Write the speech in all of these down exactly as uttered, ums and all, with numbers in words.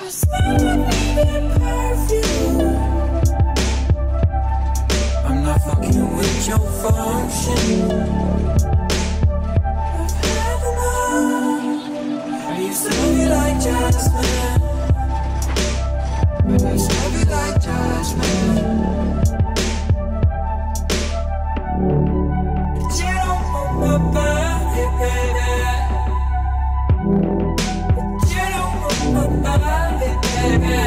I smell like perfume. I'm not fucking with your function. I've had enough. I used to love you like jasmine, but I used to love you like jasmine. But you don't want my body, baby. But you don't want my body, baby.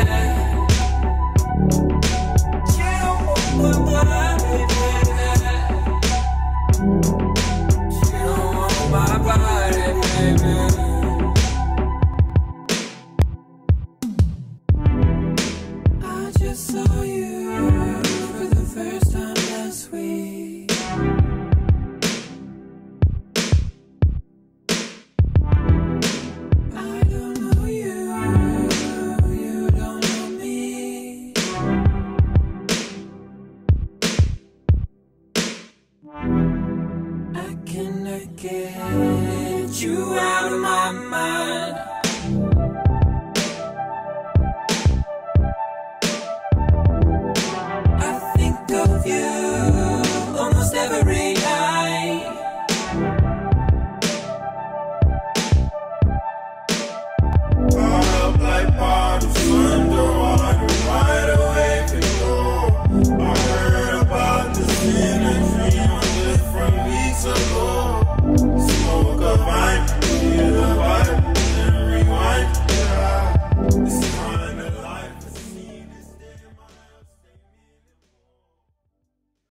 You don't want my body, baby. You don't want my body, baby. I just saw you for the first time last week. I don't know you, you don't know me. I cannot get you out of my mind.